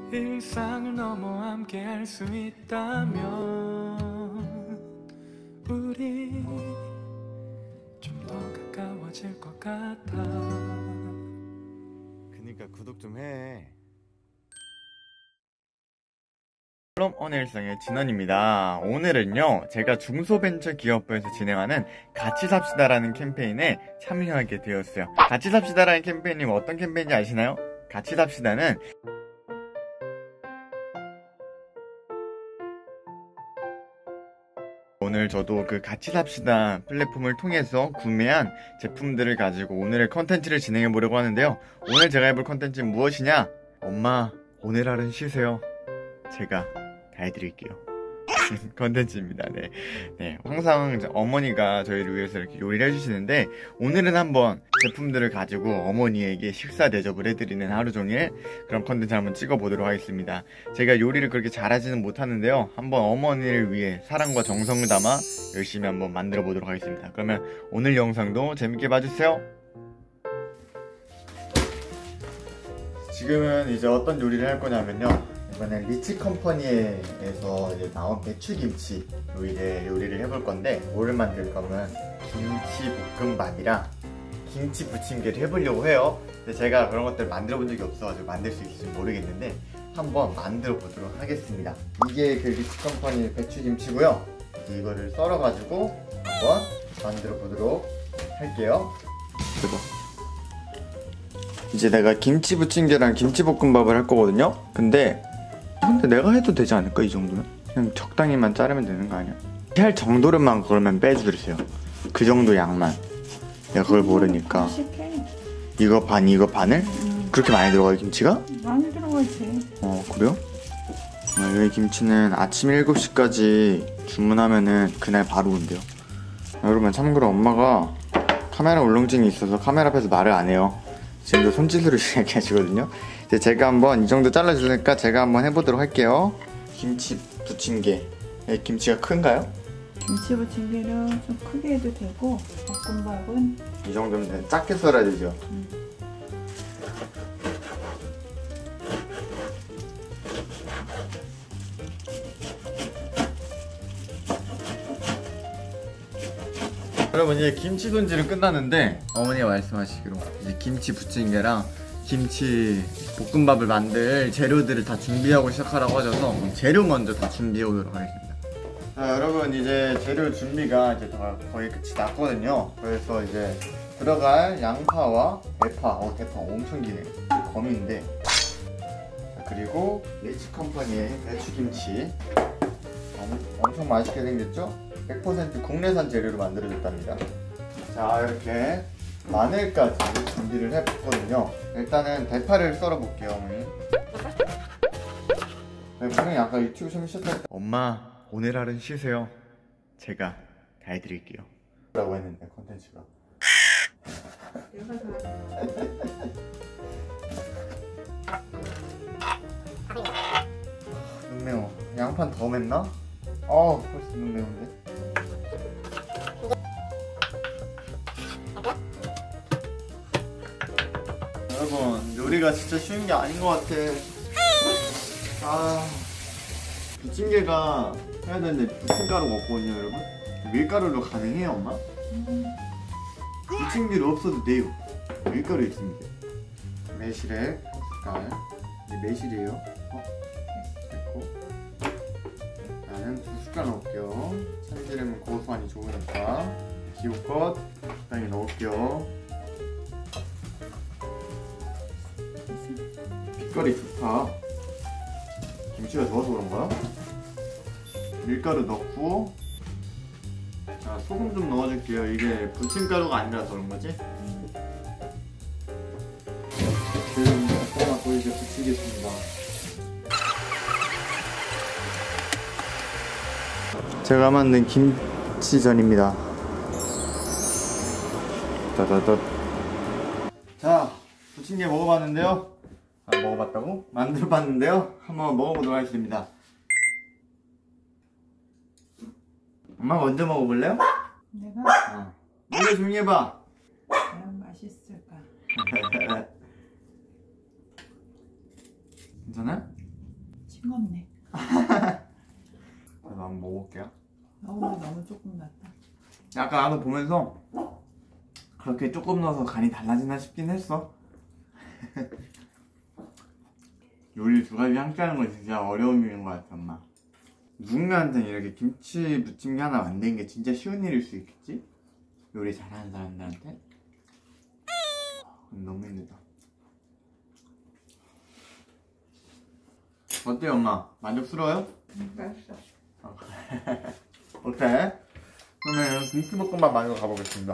일상을 넘어 함께 할 수 있다면 우리 좀 더 가까워질 것 같아. 그니까 구독 좀 해. 그럼 오늘 일상의 진원입니다. 오늘은요, 제가 중소벤처기업부에서 진행하는 같이 삽시다라는 캠페인에 참여하게 되었어요. 같이 삽시다라는 캠페인이 어떤 캠페인인지 아시나요? 같이 삽시다는 오늘 저도 그 같이 삽시다 플랫폼을 통해서 구매한 제품들을 가지고 오늘의 컨텐츠를 진행해 보려고 하는데요. 오늘 제가 해볼 컨텐츠는 무엇이냐? 엄마, 오늘 하루는 쉬세요. 제가 다 해드릴게요. 컨텐츠입니다. 네. 항상 어머니가 저희를 위해서 이렇게 요리를 해주시는데, 오늘은 한번 제품들을 가지고 어머니에게 식사 대접을 해드리는 하루 종일 그런 컨텐츠 한번 찍어보도록 하겠습니다. 제가 요리를 그렇게 잘하지는 못하는데요, 한번 어머니를 위해 사랑과 정성을 담아 열심히 한번 만들어 보도록 하겠습니다. 그러면 오늘 영상도 재밌게 봐주세요. 지금은 이제 어떤 요리를 할 거냐면요, 이번엔 리치컴퍼니에서 이제 나온 배추김치 요리를 해볼 건데, 뭐를 만들 거면 김치볶음밥이랑 김치 부침개를 해보려고 해요. 근데 제가 그런 것들 만들어 본 적이 없어가지고 만들 수 있을지 모르겠는데 한번 만들어 보도록 하겠습니다. 이게 그 리치컴퍼니 배추김치고요. 이거를 썰어가지고 한번 만들어 보도록 할게요. 이제 내가 김치 부침개랑 김치볶음밥을 할 거거든요. 근데 내가 해도 되지 않을까? 이 정도면? 그냥 적당히만 자르면 되는 거 아니야? 할 정도로만 그러면 빼주세요. 그 정도 양만. 내가 그걸 모르니까. 이거 반, 이거 반을? 그렇게 많이 들어가요, 김치가? 많이 들어가지. 그래요? 여기 김치는 아침 7시까지 주문하면은 그날 바로 온대요. 여러분, 참고로 엄마가 카메라 울렁증이 있어서 카메라 앞에서 말을 안 해요. 지금도 손짓으로 이야기하시거든요. 이제 제가 한번 이 정도 잘라주니까 제가 한번 해보도록 할게요. 김치 부침개. 김치가 큰가요? 김치 부침개는 좀 크게 해도 되고, 볶음밥은 이 정도면 작게 썰어야 되죠. 여러분, 이제 김치 손질은 끝났는데 어머니가 말씀하시기로 이제 김치 부침개랑 김치 볶음밥을 만들 재료들을 다 준비하고 시작하라고 하셔서 재료 먼저 다 준비해 오도록 하겠습니다. 자, 여러분, 이제 재료 준비가 이제 다 거의 끝이 났거든요. 그래서 이제 들어갈 양파와 대파, 대파 엄청 기네. 검인데. 자, 그리고 리치컴퍼니의 배추김치. 엄청 맛있게 생겼죠? 100% 국내산 재료로 만들어졌답니다. 자, 이렇게 마늘까지 준비를 해봤거든요. 일단은 대파를 썰어볼게요, 어머니. 분명히 아까 유튜브 처음 시작할 때 엄마, 오늘 하루는 쉬세요. 제가 다 해드릴게요 라고 했는데 컨텐츠가 눈 매워. 양파는 더 맵나? 벌써 눈 매운데? 여러분, 요리가 진짜 쉬운 게 아닌 것 같아. 부침개가 해야 되는데 부침가루가 없거든요, 여러분. 밀가루로 가능해요, 엄마? 부침개로 없어도 돼요. 밀가루 있습니다. 매실액 숟갈. 이게 매실이에요. 됐고. 나는 2숟갈 넣을게요. 참기름은 고소하니 좋으니까. 기호껏 적당히 넣을게요. 빛깔이 좋다. 김치가 좋아서 그런가? 밀가루 넣고, 자, 소금 좀 넣어줄게요. 이게 부침가루가 아니라서 그런 거지? 기름 섞어놓고 이제 부치겠습니다. 제가 만든 김치전입니다. 따다다. 자, 부침개 먹어봤는데요. 먹어봤다고? 만들어봤는데요. 한번 먹어보도록 하겠습니다. 엄마 먼저 먹어볼래요? 내가? 이거 좀 해봐. 과연 맛있을까? 괜찮아? 싱겁네. 저도 한번 먹어볼게요. 너무 조금 넣었다. 약간 나도 보면서 그렇게 조금 넣어서 간이 달라지나 싶긴 했어. 요리 두 가지 함께 하는 건 진짜 어려운 일인 것 같아, 엄마. 누군가한테는 이렇게 김치 부침개 하나 만드는 게 진짜 쉬운 일일 수 있겠지? 요리 잘하는 사람들한테? 너무 힘들다. 어때요, 엄마? 만족스러워요? 맛있어. 어때? 그러면 김치볶음밥 만들어 가보겠습니다.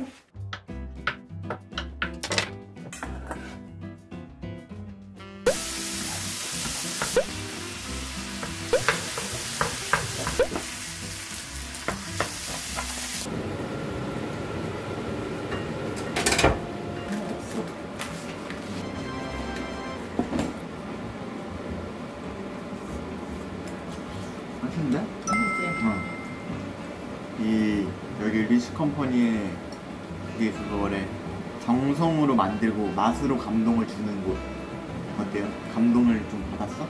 맛있는데? 여기 리치 컴퍼니의 그게 그거래. 정성으로 만들고 맛으로 감동을 주는 곳. 어때요? 감동을 좀 받았어?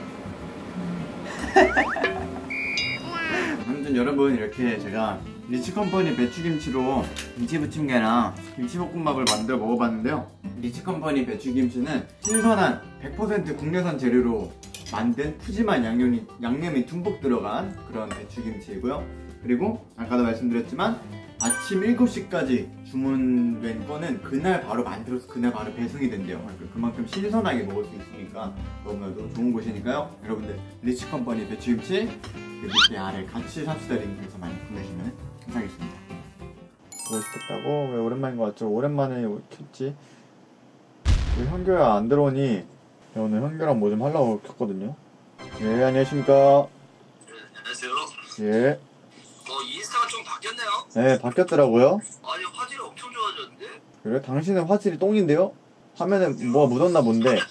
아무튼 여러분, 이렇게 제가 리치 컴퍼니 배추김치로 김치부침개랑 김치볶음밥을 만들어 먹어봤는데요. 리치 컴퍼니 배추김치는 신선한 100% 국내산 재료로 만든 푸짐한 양념이 듬뿍 들어간 그런 배추김치이고요. 그리고 아까도 말씀드렸지만 아침 7시까지 주문된 거는 그날 바로 만들어서 그날 바로 배송이 된대요. 그만큼 신선하게 먹을 수 있으니까 너무나도 좋은 곳이니까요. 여러분들 리치 컴퍼니 배추김치 밑에 아래 같이 삽시다 링크에서 많이 구매하시면 감사하겠습니다. 보고 싶었다고? 왜 오랜만인 것 같죠? 오랜만에 켰지? 우리 현규야 안 들어오니 오늘 현규랑 뭐 좀 하려고 켰거든요. 예, 안녕하십니까? 안녕하세요. 예. 인스타가 좀 바뀌었네요. 네, 바뀌었더라고요. 아니, 화질이 엄청 좋아졌는데? 그래? 당신은 화질이 똥인데요? 화면에 뭐가 묻었나 본데.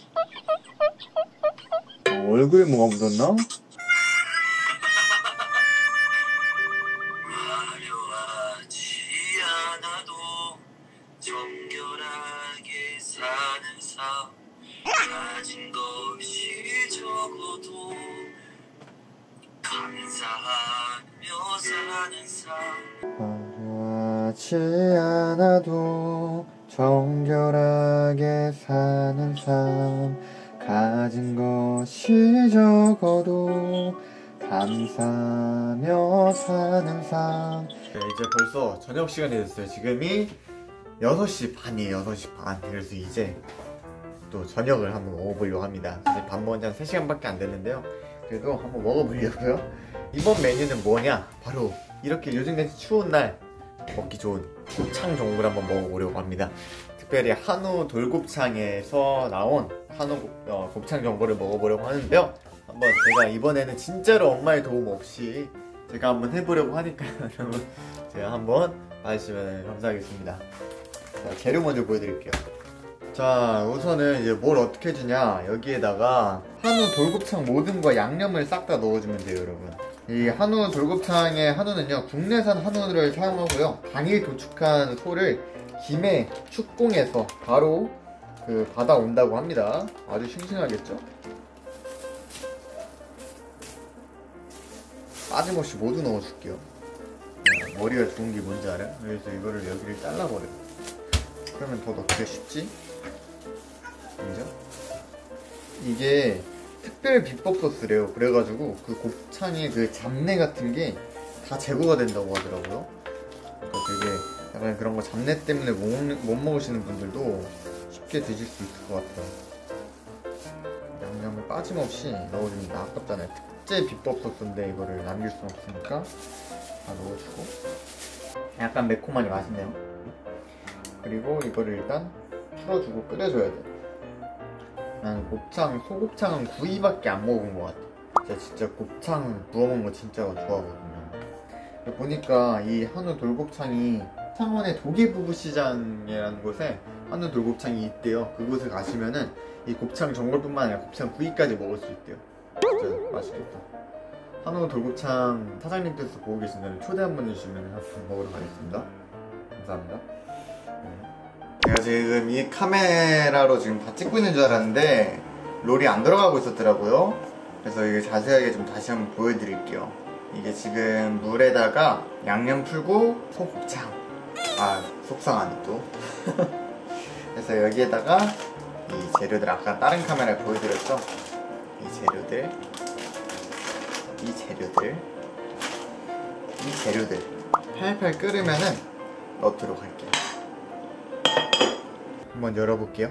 얼굴에 뭐가 묻었나? 화려하지 않아도 정결하게 사는 삶, 가진 것이 적어도 감사하며 사는 삶. 화려하지 않아도 정결하게 사는 삶, 가진 것이 적어도 감사하며 사는 삶. 네, 이제 벌써 저녁 시간이 됐어요. 지금이 6시 반이에요. 6시 반. 그래서 이제 또 저녁을 한번 먹어보려고 합니다. 사실 밥 먹은 지 한 3시간밖에 안 됐는데요. 그래도 한번 먹어보려고요. 이번 메뉴는 뭐냐? 바로 이렇게 요즘같이 추운 날 먹기 좋은 곱창 전골 한번 먹어보려고 합니다. 특별히 한우 돌곱창에서 나온 한우 곱창 전골을 먹어보려고 하는데요. 한번 제가 이번에는 진짜로 엄마의 도움 없이 제가 한번 해보려고 하니까요. 여러분 제가 한번 봐주시면 감사하겠습니다. 자, 재료 먼저 보여드릴게요. 자, 우선은 이제 뭘 어떻게 주냐, 여기에다가 한우 돌곱창 모든 거 양념을 싹 다 넣어주면 돼요. 여러분, 이 한우 돌곱창의 한우는요 국내산 한우를 사용하고요, 당일 도축한 소를 김해 축공에서 바로 받아온다고 합니다. 아주 싱싱하겠죠? 빠짐없이 모두 넣어줄게요. 머리가 좋은 게 뭔지 알아요? 그래서 이거를 여기를 잘라버려. 그러면 더 넣기가 쉽지? 그죠? 이게 특별 비법 소스래요. 그래가지고 그 곱창의 그 잡내 같은 게 다 제거가 된다고 하더라고요. 그러니까 되게 약간 그런 거 잡내 때문에 못 먹으시는 분들도 쉽게 드실 수 있을 것 같아요. 양념을 빠짐없이 넣어줍니다. 아깝잖아요. 특제 비법 소스인데 이거를 남길 순 없으니까 다 넣어주고. 약간 매콤하니 맛있네요. 그리고 이거를 일단 풀어주고 끓여줘야 돼. 난 소곱창은 구이밖에 안 먹은 것 같아. 제가 진짜 곱창 구워먹는 거 진짜 좋아하거든요. 보니까 이 한우 돌곱창이 창원의 도계부부시장이라는 곳에 한우 돌곱창이 있대요. 그곳에 가시면은 이 곱창 전골뿐만 아니라 곱창 구이까지 먹을 수 있대요. 진짜 맛있겠다. 한우 돌곱창 사장님께서 보고 계신다면 초대 한번 해주시면 한번 먹으러 가겠습니다. 감사합니다. 제가 지금 이 카메라로 지금 다 찍고 있는 줄 알았는데 롤이 안 들어가고 있었더라고요. 그래서 이게 자세하게 좀 다시 한번 보여드릴게요. 이게 지금 물에다가 양념 풀고 속창, 속상하네 또. 그래서 여기에다가 이 재료들, 아까 다른 카메라에 보여드렸죠? 이 재료들 팔팔 끓으면은 넣도록 할게요. 한번 열어볼게요.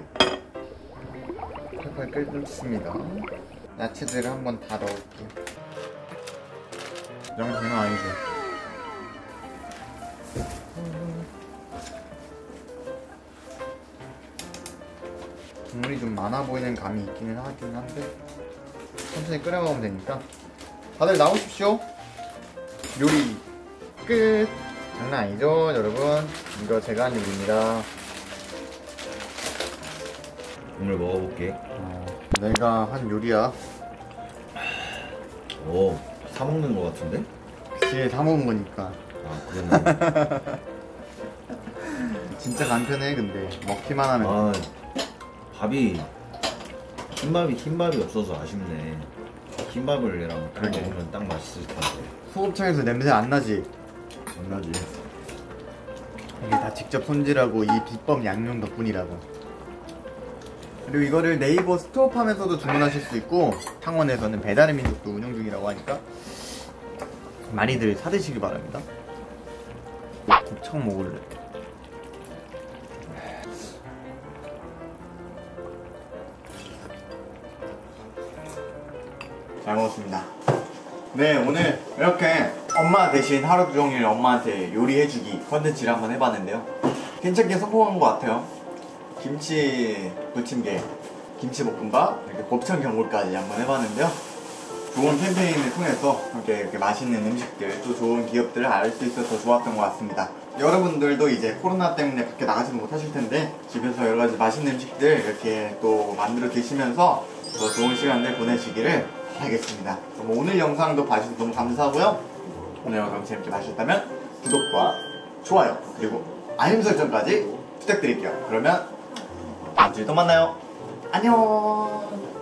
팔팔 끓습니다. 야채들을 한번 다 넣을게요. 양 장난 아니죠? 국물이 좀 많아 보이는 감이 있기는 하긴 한데 천천히 끓여 먹으면 되니까 다들 나오십시오. 요리 끝. 장난 아니죠 여러분? 이거 제가 한 요리입니다. 국물 먹어볼게. 내가 한 요리야. 오, 사 먹는 거 같은데? 그치, 사 먹은 거니까. 아, 그러네. 진짜 간편해. 근데 먹기만 하면. 아, 밥이 흰밥이 없어서 아쉽네. 흰밥을 얘랑 딱 그러게. 먹으면 딱 맛있을 텐데. 소곱창에서 냄새 안 나지? 안 나지? 이게 다 직접 손질하고 이 비법 양념 덕분이라고. 그리고 이거를 네이버 스토어팜에서도 주문하실 수 있고 창원에서는 배달의 민족도 운영 중이라고 하니까 많이들 사드시기 바랍니다. 곱창 먹을래. 잘 먹었습니다. 네, 오늘 이렇게 엄마 대신 하루 종일 엄마한테 요리해주기 컨텐츠를 한번 해봤는데요. 괜찮게 성공한 것 같아요. 김치 부침개, 김치볶음밥, 이렇게 곱창 전골까지 한번 해봤는데요. 좋은 캠페인을 통해서 이렇게 맛있는 음식들, 또 좋은 기업들을 알 수 있어서 좋았던 것 같습니다. 여러분들도 이제 코로나 때문에 밖에 나가지는 못하실 텐데 집에서 여러가지 맛있는 음식들 이렇게 또 만들어 드시면서 더 좋은 시간들 보내시기를 바라겠습니다. 오늘 영상도 봐주셔서 너무 감사하고요. 오늘 영상 재밌게 봐주셨다면 구독과 좋아요 그리고 알림 설정까지 부탁드릴게요. 그러면 다음 주에 또 만나요. 안녕.